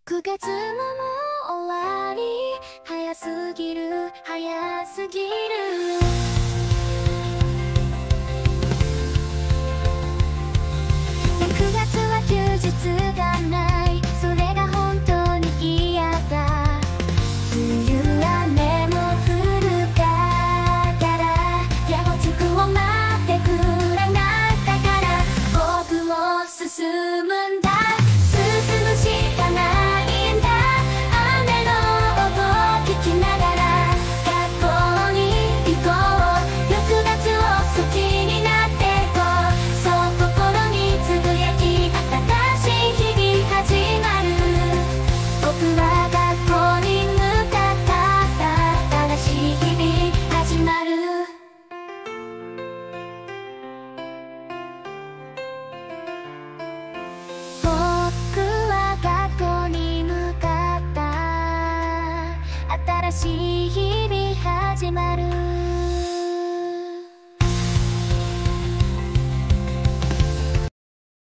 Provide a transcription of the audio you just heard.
9月ももう終わり、早すぎる早すぎる。9月は休日がない、それが本当に嫌だ。梅雨雨も降るからやごつくを待ってくらなったから、僕も進むんだ、進むしかないんだ。雨の音聞きながら学校に行こう。6月を好きになってこう、そう心につぶやき、新しい日々始まる。僕は学校に向かった、新しい日々始まる。僕は学校に向かった、新しい日々始まる。